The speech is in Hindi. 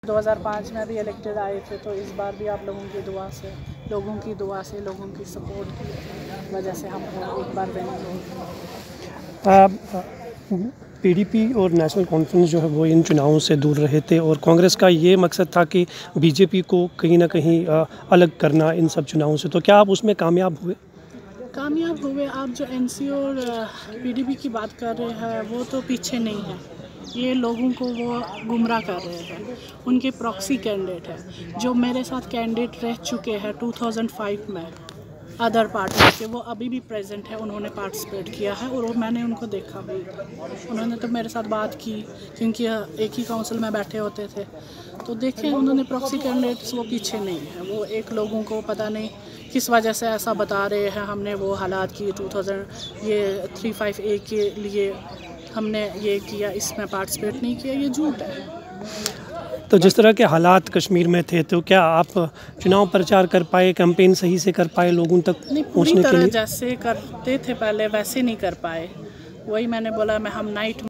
2005 में भी इलेक्टेड आए थे, तो इस बार भी आप लोगों की दुआ से, लोगों की सपोर्ट की वजह से हम एक बार बनेंगे। पीडीपी और नेशनल कॉन्फ्रेंस जो है वो इन चुनावों से दूर रहे थे और कांग्रेस का ये मकसद था कि बीजेपी को कहीं ना कहीं अलग करना इन सब चुनावों से, तो क्या आप उसमें कामयाब हुए? आप जो एनसी और पीडीपी की बात कर रहे हैं वो तो पीछे नहीं है, ये लोगों को वो गुमराह कर रहे हैं। उनके प्रॉक्सी कैंडिडेट है जो मेरे साथ कैंडिडेट रह चुके हैं 2005 में अदर पार्टी के, वो अभी भी प्रेजेंट है, उन्होंने पार्टिसिपेट किया है और मैंने उनको देखा भी। उन्होंने तो मेरे साथ बात की क्योंकि एक ही काउंसिल में बैठे होते थे, तो देखें उन्होंने प्रॉक्सी कैंडिडेट्स वो पीछे नहीं है। वो एक लोगों को पता नहीं किस वजह से ऐसा बता रहे हैं, हमने वो हालात की 358 के लिए हमने ये किया, इसमें पार्टिसिपेट नहीं किया, ये झूठ है। तो जिस तरह के हालात कश्मीर में थे, तो क्या आप चुनाव प्रचार कर पाए, कैंपेन सही से कर पाए, लोगों तक पहुंचने के लिए? जैसे करते थे पहले वैसे नहीं कर पाए। वही मैंने बोला, हम नाइट